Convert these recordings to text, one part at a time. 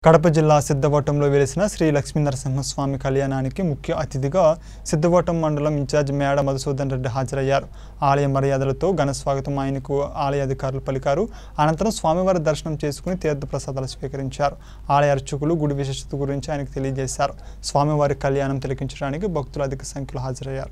కడప జిల్లా సిద్ధవటంలో వెలిసిన శ్రీ లక్ష్మీనరసింహస్వామి కళ్యాణానికి ముఖ్య అతిథిగా సిద్ధవటం మండలం ఇన్ఛార్జ్ మేడ మధుసూదన్ రెడ్డి హాజరయ్యారు. ఆలయ మర్యాదలతో ఘన స్వాగతం ఆయనకు ఆలయ అధికారులు పలికారు. అనంతరం స్వామివారి దర్శనం చేసుకుని తీర్థ ప్రసాదాలు స్వీకరించారు. ఆలయ అర్చకులు గుడి విశిష్టత గురించి ఆయనకు తెలియజేశారు. స్వామివారి కళ్యాణం తిలకించడానికి భక్తులు అధిక సంఖ్యలో హాజరయ్యారు.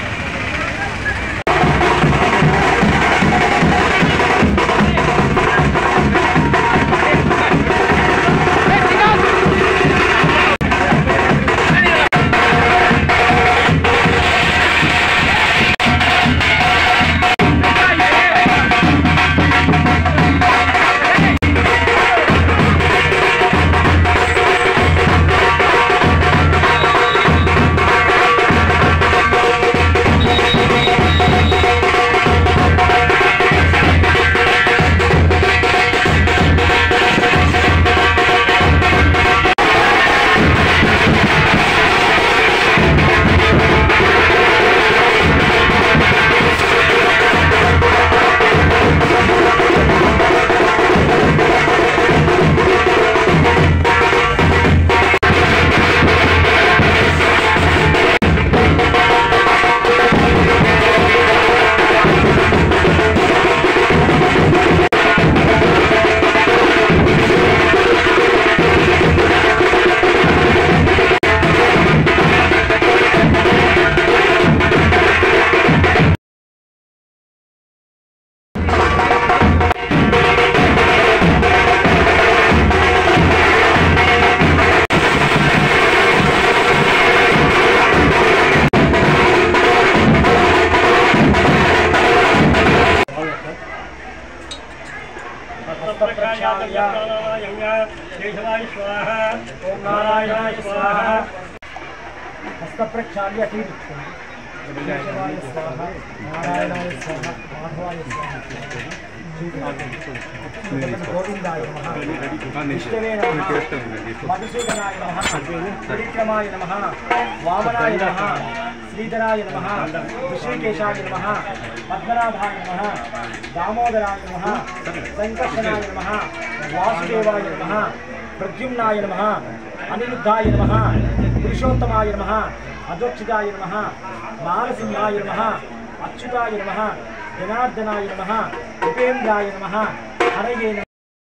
त्रिविक्रमाय नमः, वामनाय नमः, श्रीधराय नमः, ऋषिकेशाय नमः, पद्मनाभाय नमः, दामोदराय नमः, संकर्षणाय नमः, वासुदेवाय नमः, प्रद्युम्नाय नमः, अनिरुद्धाय नमः, पुरुषोत्तमाय नमः, अधोक्षिताय नमः, नारसिंहाय नमः, अच्युताय नमः, जनार्दनाय नमः, उपेन्द्राय नमः, हरये नमः।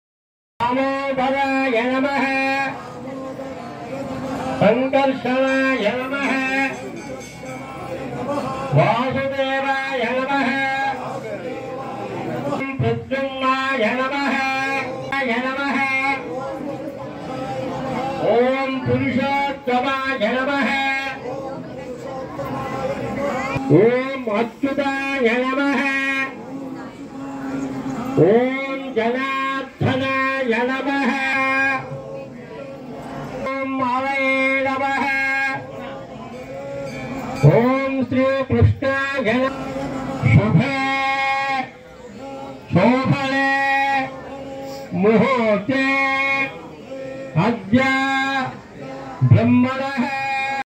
दामोदराय नमः, संकर्षणाय नमः, वासुदेवाय नमः, प्रद्युम्नाय नमः, ओम पुरुषोत्तमाय नमः, ओम अच्युताय नमः, ओम जनार्दनाय नमः, ओम हरये नमः, ओम श्री कृष्णाय नमः। शुभे शोभने मुहूर्ते अद्य